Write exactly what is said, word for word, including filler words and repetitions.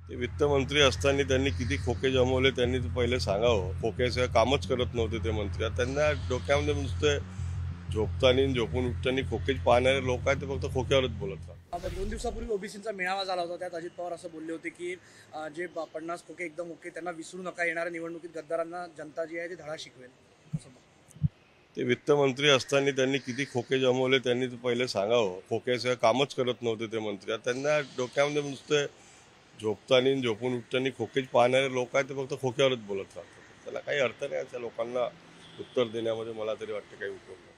ते वित्तमंत्री असताना त्यांनी किती खोके जमवले त्यांनी तर पहिले सांगावं. खोक्याशिवाय कामच करत नव्हते ते मंत्री. आता त्यांना डोक्यामध्ये नुसते झोपताना झोपून उठताना खोकेच पाहणारे लोक आहेत, ते फक्त खोक्यावरच बोलत राहतात. आता दोन दिवसापूर्वी ओबीसीचा मेळावा झाला होता. त्यात अजित पवार असं बोलले होते की अ, जे ब- पन्नास खोके एकदम ओके त्यांना विसरू नका, येणाऱ्या निवडणुकीत गद्दारांना जनता जी आहे ती धडा शिकवेल असं. ते वित्तमंत्री असताना त्यांनी किती खोके जमवले त्यांनी तर पहिले सांगावं. खोक्याशिवाय कामच करत नव्हते ते मंत्री. आता त्यांना डोक्यामध्ये नुसते झोपताना झोपून उठताना खोकेच पाहणारे लोक आहेत, ते फक्त खोक्यावरच बोलत राहतात. त्याला काही अर्थ नाही. त्या लोकांना उत्तर देण्यामध्ये मला तरी वाटतं काही उपयोग नाही.